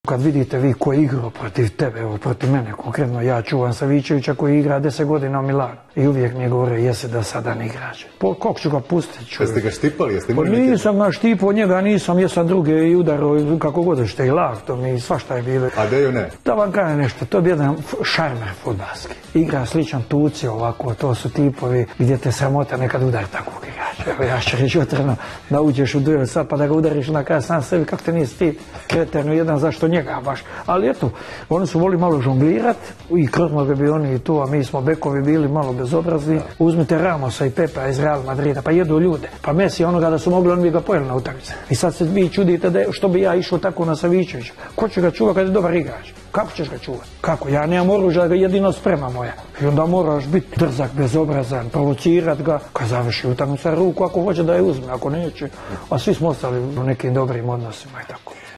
kad vidite vi ko je igrao protiv tebe, evo protiv mene konkretno, ja čuvam Savičevića koji igra 10 godina u Milanu i uvijek mi je govorio jesi da sada ne igrađe. Kako ću ga pustiti? Jeste ga štipali? Nisam ga štipao, njega nisam, jesam druge i udarao kako god što i laktom i svašta je bilo. A Deju ne? Da vam kažem nešto, to je bio jedan šarmer fudbalski. Igra sličan Tuci ovako, to su tipovi gdje te sramota nekad udari takvog igrača. Evo ja ću reći otvoreno da uđeš u duel sad pa da ga udariš na kraju sam sebi, kako te nije stid, kreterno jedan, zašto njega baš. Ali eto, oni su voli malo žonglirat i krvnoge bi oni i tu, a mi smo bekovi bili malo bezobrazni. Uzmite Ramosa i Pepa iz Real Madrida, pa jedu ljude. Pa Messi onoga da su mogli, oni bi ga pojeli na utakmice. I sad se vi čudite da što bi ja išao tako na Savičevića. Ko će ga čuvati kad je dobar igrač? Kako ćeš ga čuvati? Kako? Ja nemam oružja, ga jedino sprema moja. I onda moraš biti drzak, bezobrazan, provocirat ga. Kad završi utakmicu sa ruku, ako hoće da je uzme, ako neće. A svi smo ostali u nekim dobrim odnosima i tako.